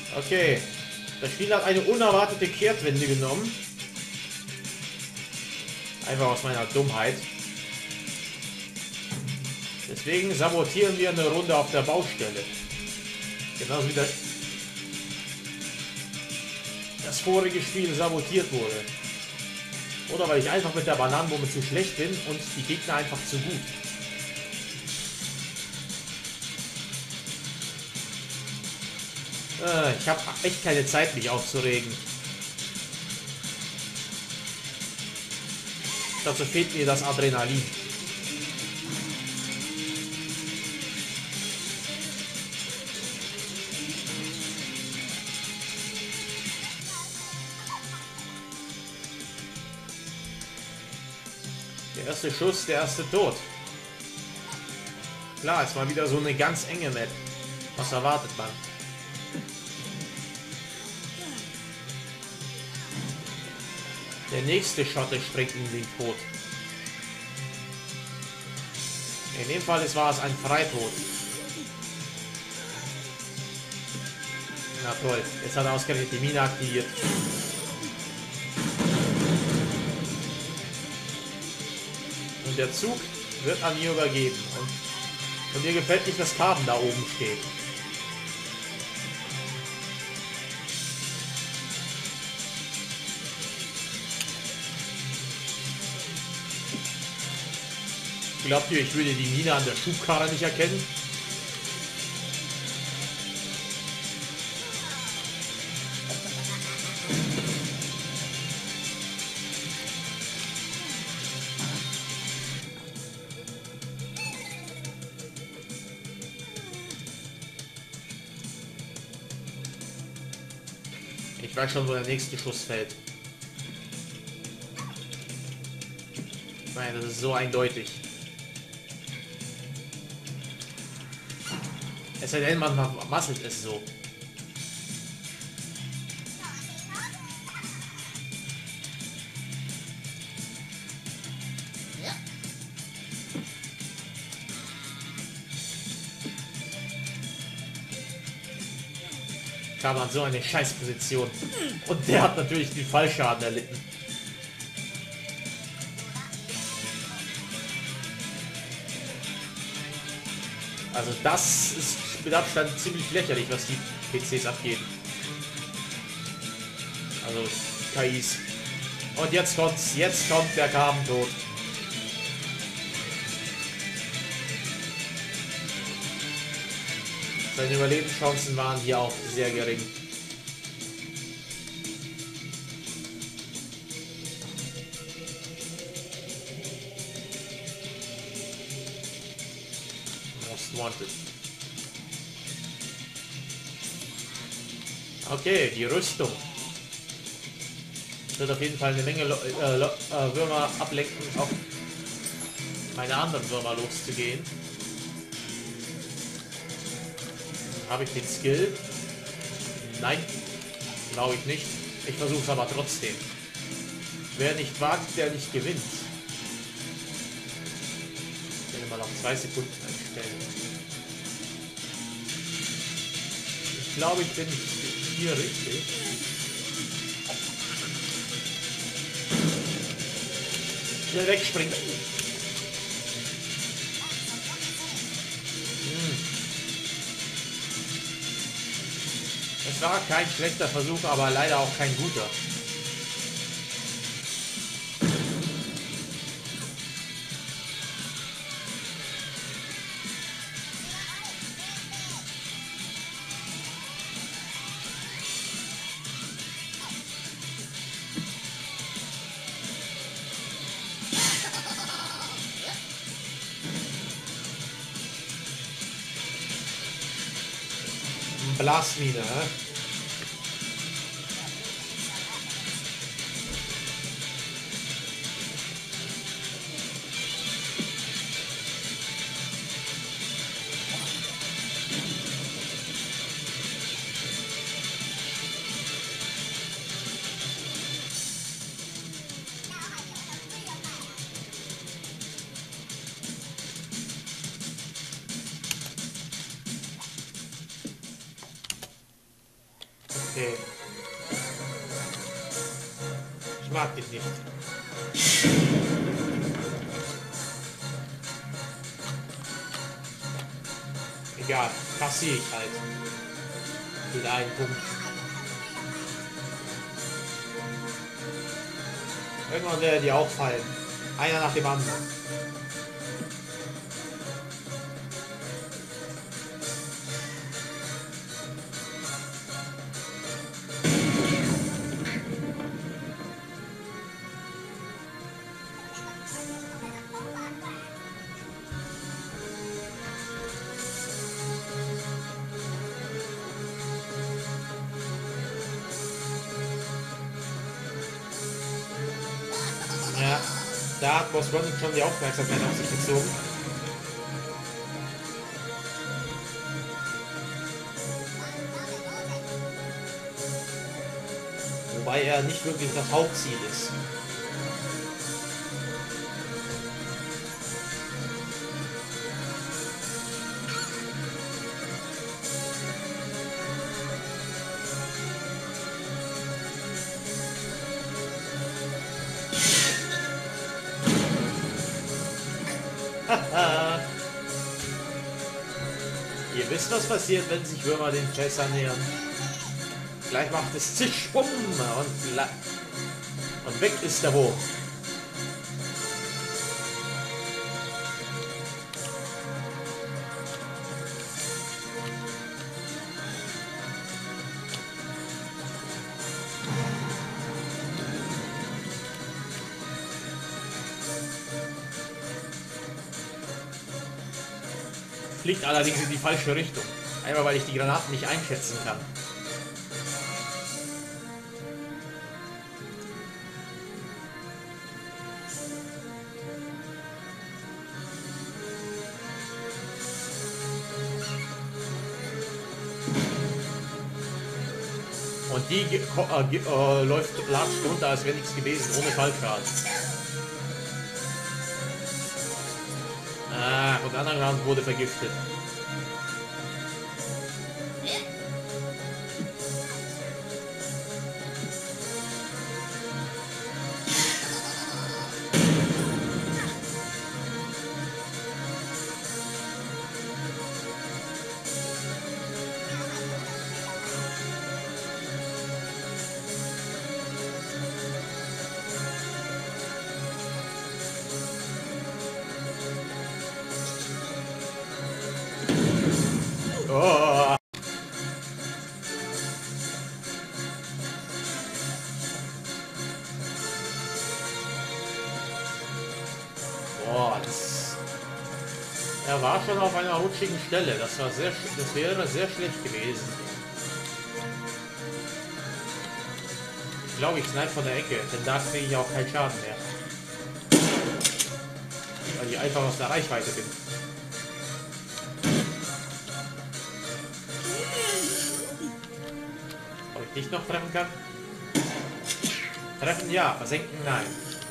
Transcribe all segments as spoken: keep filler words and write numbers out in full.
Okay. Das Spiel hat eine unerwartete Kehrtwende genommen. Einfach aus meiner Dummheit. Deswegen sabotieren wir eine Runde auf der Baustelle. Genauso wie das, das vorige Spiel sabotiert wurde. Oder weil ich einfach mit der Bananenbombe zu schlecht bin und die Gegner einfach zu gut. Äh, ich habe echt keine Zeit, mich aufzuregen. Dazu fehlt mir das Adrenalin. Der erste Schuss, der erste Tod. Klar, ist mal wieder so eine ganz enge Map. Was erwartet man? Der nächste Schotte springt in den Tod. In dem Fall war es ein Freitod. Na toll, jetzt hat er ausgerechnet die Mine aktiviert. Und der Zug wird an mir übergeben. Und, und mir gefällt nicht, dass Carbon da oben steht. Glaubt ihr, ich würde die Mine an der Schubkarre nicht erkennen? Ich weiß schon, wo der nächste Schuss fällt. Ich meine, das ist so eindeutig. Es sei denn, man masselt es so. Kam an so eine Scheißposition. Und der hat natürlich den Fallschaden erlitten. Also das ist mit Abstand ziemlich lächerlich, was die P Cs abgeben. Also K Is. Und jetzt kommt's, jetzt kommt der Carbon-Tod. Seine Überlebenschancen waren hier auch sehr gering. Most wanted. Okay, die Rüstung. Wird auf jeden Fall eine Menge äh, äh, Würmer ablenken, auf meine anderen Würmer loszugehen. Habe ich den Skill? Nein, glaube ich nicht. Ich versuche es aber trotzdem. Wer nicht wagt, der nicht gewinnt. Ich werde mal auf zwei Sekunden einstellen. Ich glaube, ich bin hier richtig. Schnell wegspringen. Es war kein schlechter Versuch, aber leider auch kein guter. Blastmine, hä? Okay. Ich mag den nicht. Egal, kassiere ich halt. Wieder einen Punkt. Irgendwann werden die auch fallen. Einer nach dem anderen. Ja, da hat Boss Ronald schon die Aufmerksamkeit auf sich gezogen. Wobei er nicht wirklich das Hauptziel ist. Ihr wisst, was passiert, wenn sich Würmer den Fässern nähern. Gleich macht es zisch, bumm, und, und weg ist der Wurm. Fliegt allerdings in die falsche Richtung. Einmal, weil ich die Granaten nicht einschätzen kann. Und die äh, äh, läuft latscht runter, als wäre nichts gewesen, ohne Fallschaden. Ah, und der andere Hand wurde vergiftet. Oh. Boah, das... Er war schon auf einer rutschigen Stelle. Das war sehr, das wäre sehr schlecht gewesen. Ich glaube, ich snipe von der Ecke, denn da kriege ich auch keinen Schaden mehr. Weil ich einfach aus der Reichweite bin. Ob ich dich noch treffen kann? Treffen ja, versenken nein.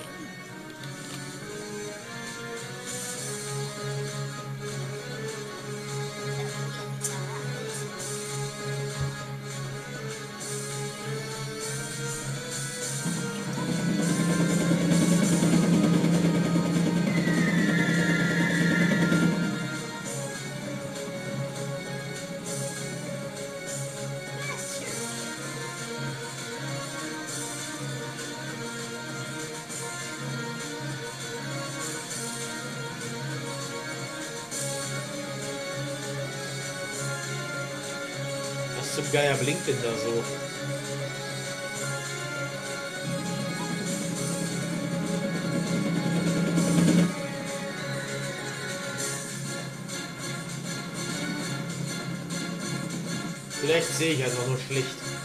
Was zum Geier blinkt denn da so? Vielleicht sehe ich einfach nur schlicht.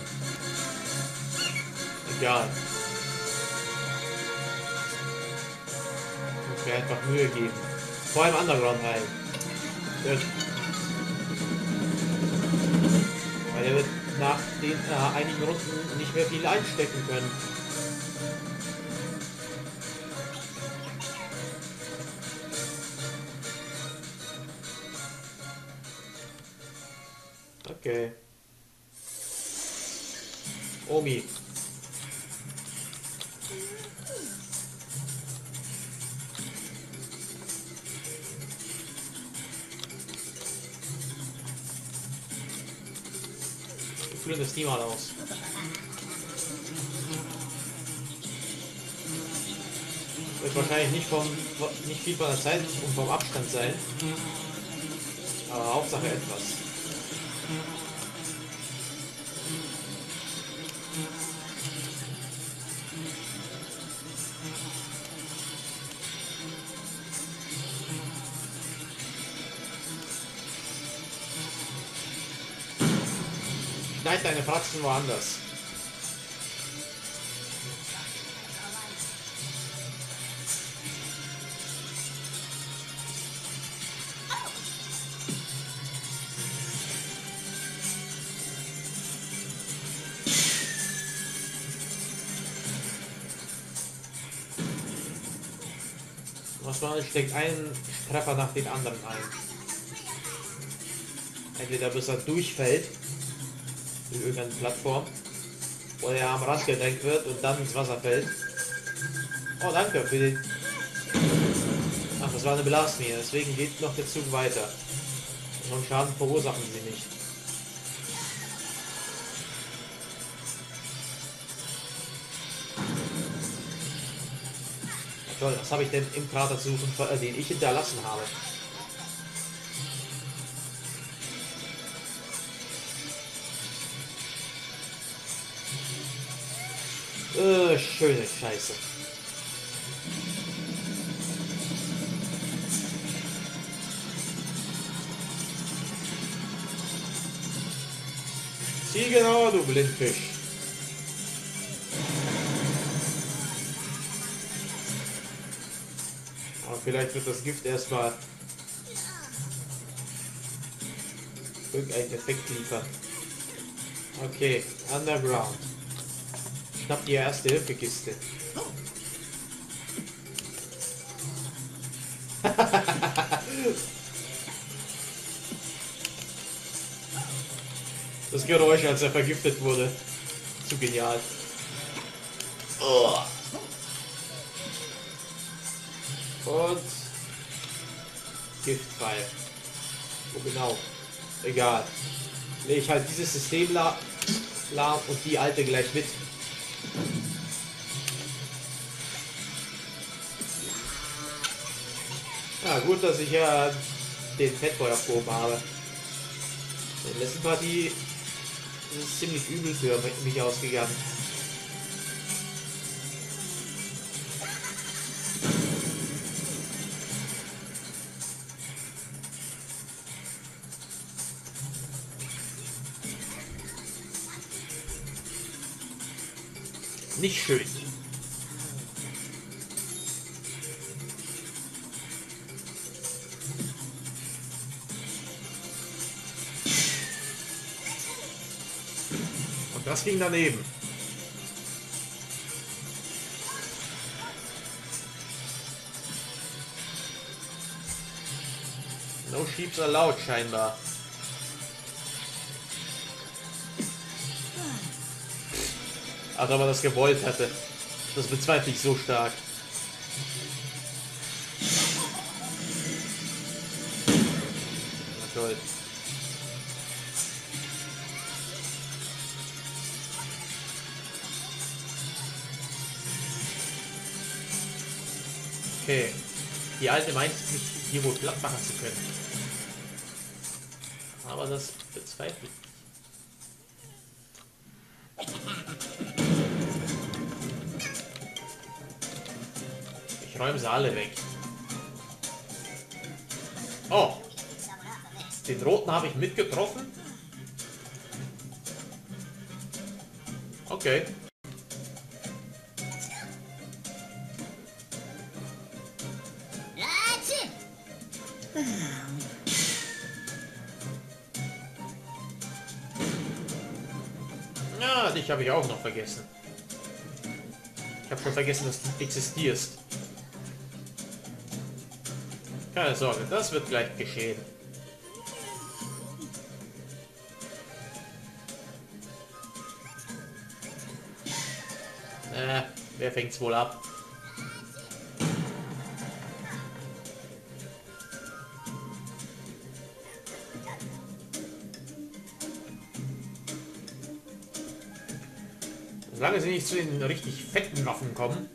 Egal. Ich muss mir einfach Mühe geben. Vor allem Underground heilen. Gut. Weil er wird nach den äh, einigen Runden nicht mehr viel einstecken können. Okay. Omi. Wir führen das niemals aus. Wird wahrscheinlich nicht, vom, nicht viel von der Zeit und vom Abstand sein. Aber Hauptsache etwas. Schneid deine Praxen woanders. Was man steckt einen Treffer nach dem anderen ein. Entweder bis er durchfällt in irgendeine Plattform oder er am Rand gedrängt wird und dann ins Wasser fällt. Oh, danke für den... Ach, das war eine Blasmine, deswegen geht noch der Zug weiter. Und Schaden verursachen sie nicht. Toll, was habe ich denn im Krater zu suchen, den ich hinterlassen habe? Äh, schöne Scheiße. Sieh genau, du Blindfisch. Aber vielleicht wird das Gift erstmal irgendeinen Effekt liefern. Okay, Underground. Schnapp die erste Hilfekiste. Das Geräusch, als er vergiftet wurde. Zu genial. Oh. Und Giftpfeil. Wo genau? Egal. Lege ich halt dieses System la lahm und die alte gleich mit. Ja, gut, dass ich ja den Fettboy abgehoben habe. In der letzten Partie ist es ziemlich übel für mich ausgegangen. Nicht schön. Und das ging daneben. No sheeps allowed scheinbar. Als ob er das gewollt hätte. Das bezweifle ich so stark. Na toll. Okay. Die Alte meint, mich hier wohl platt machen zu können. Aber das bezweifle ich. Ich räume sie alle weg. Oh! Den roten habe ich mitgetroffen. Okay. Ja, dich habe ich auch noch vergessen. Ich habe schon vergessen, dass du existierst. Keine Sorge, das wird gleich geschehen. Äh, wer fängt's wohl ab? Solange sie nicht zu den richtig fetten Waffen kommen,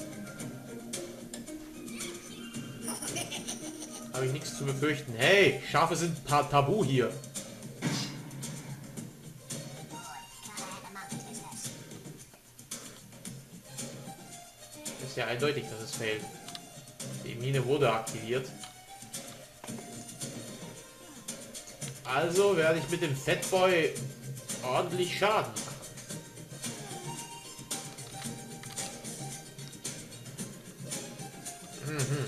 habe ich nichts zu befürchten. Hey, Schafe sind ta tabu hier. Ist ja eindeutig, dass es fehlt. Die Mine wurde aktiviert. Also werde ich mit dem Fatboy ordentlich Schaden machen. Mhm.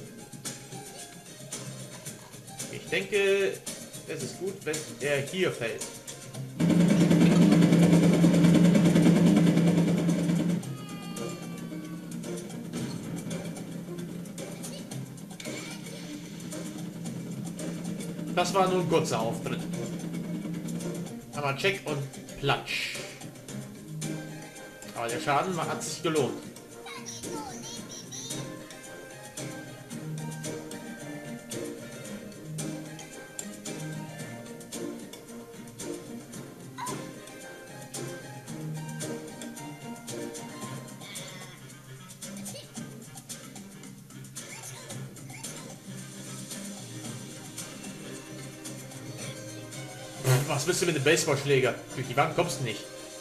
Ich denke, es ist gut, wenn er hier fällt. Das war nur ein kurzer Auftritt. Aber check und platsch. Aber der Schaden hat sich gelohnt. Was willst du mit dem Baseballschläger? Durch die Wand kommst du nicht.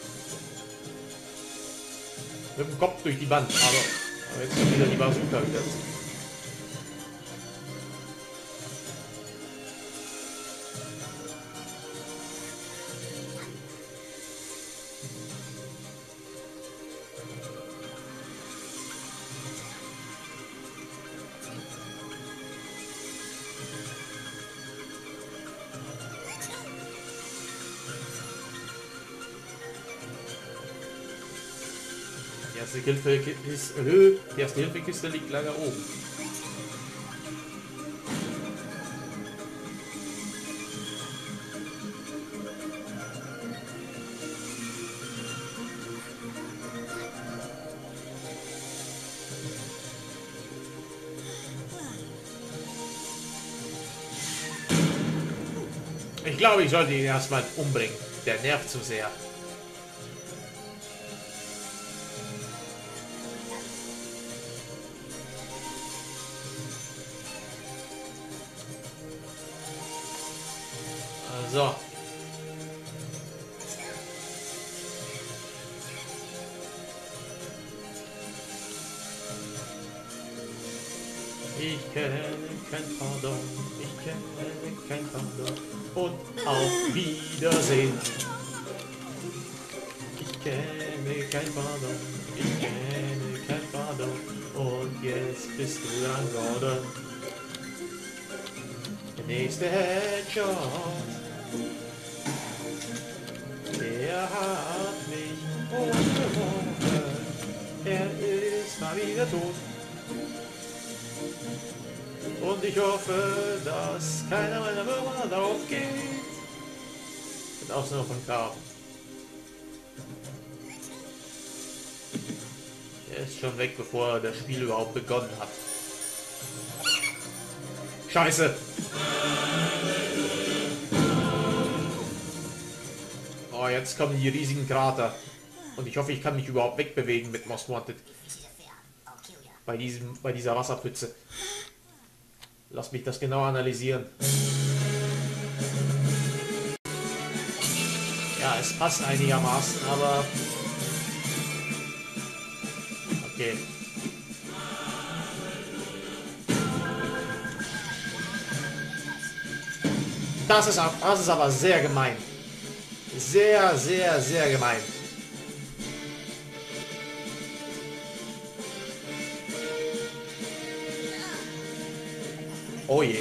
Mit dem Kopf durch die Wand, aber, aber jetzt kommt wieder die Bazooka wieder. Die erste Hilfekiste, äh, die erste Hilfekiste liegt leider oben. Ich glaube, ich sollte ihn erstmal umbringen. Der nervt zu sehr. So. Ich kenne kein Pardon, ich kenne kein Pardon und auf Wiedersehen. Ich kenne kein Pardon, ich kenne kein Pardon und jetzt bist du dran, Gordon. Der nächste Headshot. Der hat mich umgeworfen. Er ist mal wieder tot. Und ich hoffe, dass keiner meiner Würmer darauf geht. Mit Ausnahme von Karl. Er ist schon weg, bevor das Spiel überhaupt begonnen hat. Scheiße! Oh, jetzt kommen die riesigen Krater. Und ich hoffe, ich kann mich überhaupt wegbewegen mit Most Wanted. Bei, diesem, bei dieser Wasserpfütze. Lass mich das genau analysieren. Ja, es passt einigermaßen, aber... Okay. Das ist, das ist aber sehr gemein. Sehr, sehr, sehr gemein. Oh je.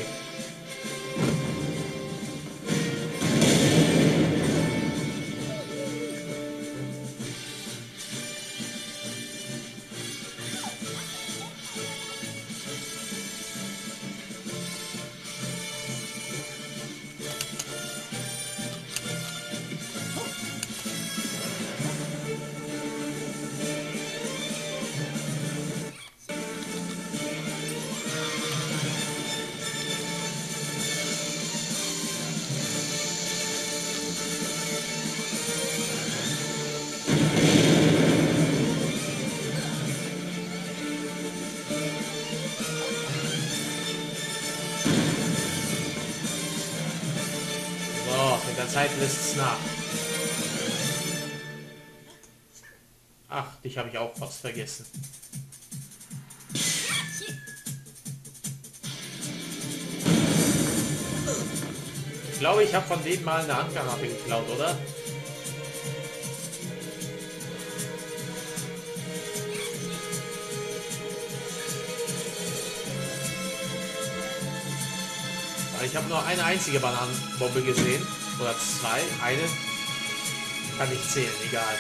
Zeit lässt es nach. Ach, dich habe ich auch fast vergessen. Ich glaube, ich habe von denen mal eine Handgranate geklaut, oder? Ich habe nur eine einzige Bananenbombe gesehen. Oder zwei. Eine kann ich zählen, egal.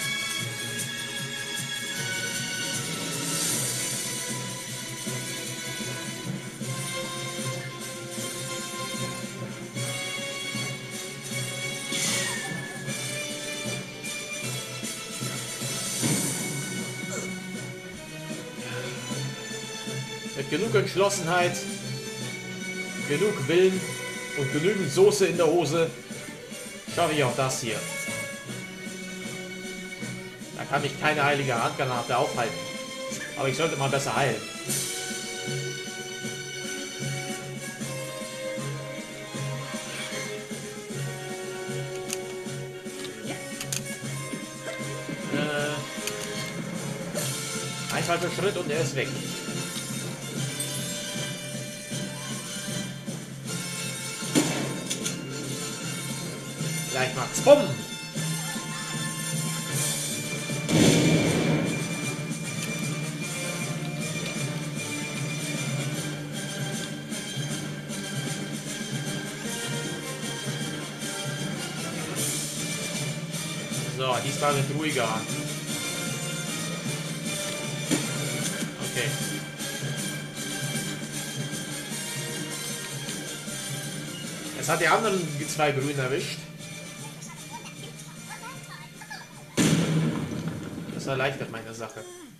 Mit genug Entschlossenheit, genug Willen und genügend Soße in der Hose schaffe ich auch das hier. Da kann mich keine heilige Handgranate aufhalten. Aber ich sollte mal besser heilen. Äh, ein falscher Schritt und er ist weg. Gleich macht's bumm! So, diesmal wird ruhiger. Okay. Es hat die anderen die zwei Grünen erwischt. Das erleichtert meine Sache.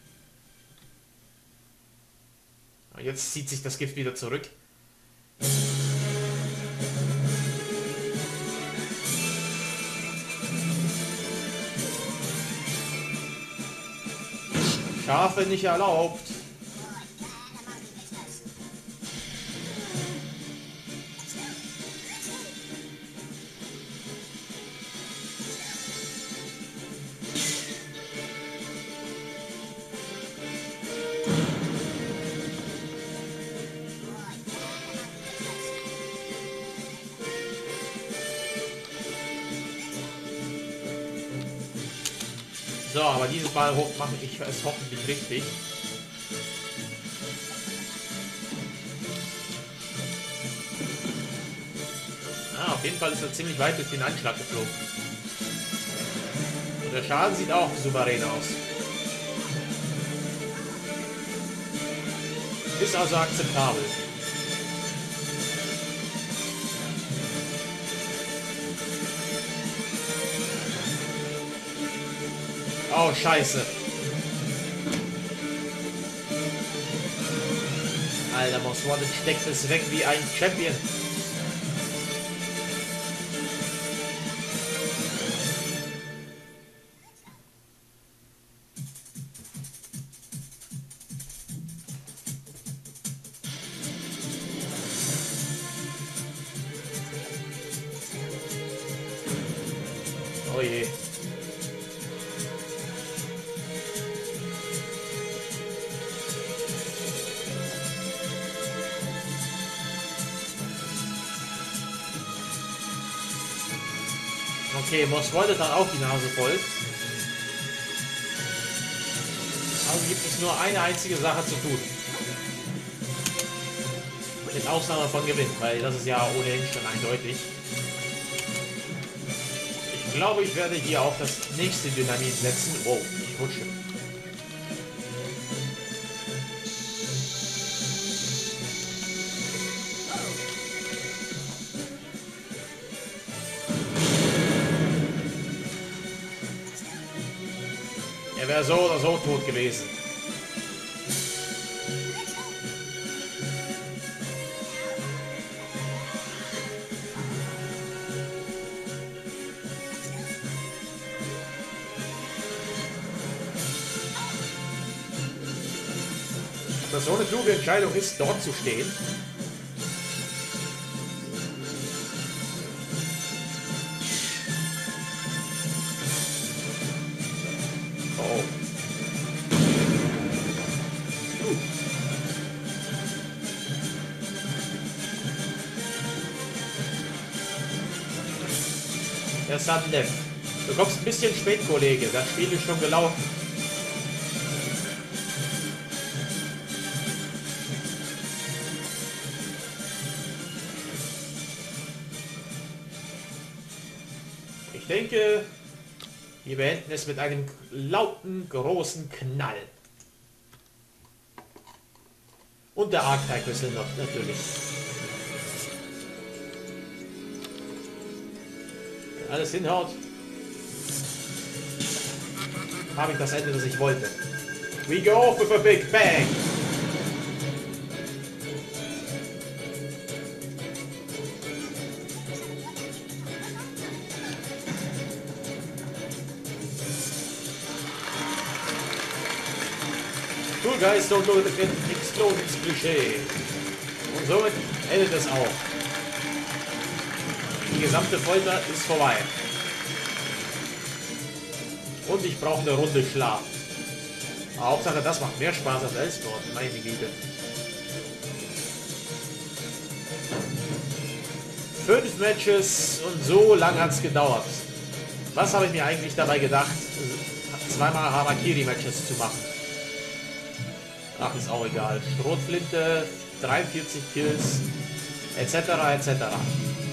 Und jetzt zieht sich das Gift wieder zurück. Schafe nicht erlaubt. So, aber dieses Mal mache ich es hoffentlich richtig. Ah, auf jeden Fall ist er ziemlich weit durch den Einschlag geflogen. Und der Schaden sieht auch souverän aus. Ist also akzeptabel. Oh, scheiße. Alter, Most Wanted steckt es weg wie ein Champion. Oh je. Okay, Most Wanted hat auch die Nase voll. Also gibt es nur eine einzige Sache zu tun. Mit Ausnahme von Gewinn, weil das ist ja ohnehin schon eindeutig. Ich glaube, ich werde hier auch das nächste Dynamit setzen. Oh, ich rutsche. Er wäre so oder so tot gewesen. Ob das so eine kluge Entscheidung ist, dort zu stehen? Der Sundev. Du kommst ein bisschen spät, Kollege. Das Spiel ist schon gelaufen. Ich denke, wir beenden es mit einem lauten, großen Knall. Und der Archetype-Whistle noch, natürlich. Wenn alles hinhaut, habe ich das Ende, das ich wollte. We go off with a big bang! Cool guys don't know the Explosions Klischee. Und somit endet es auch. Die gesamte Folter ist vorbei. Und ich brauche eine Runde Schlaf. Aber Hauptsache, das macht mehr Spaß als Elsborn. Meine Güte. Fünf Matches und so lang hat es gedauert. Was habe ich mir eigentlich dabei gedacht, zweimal Harakiri-Matches zu machen? Ach, ist auch egal. Schrotflinte, dreiundvierzig Kills, et cetera et cetera.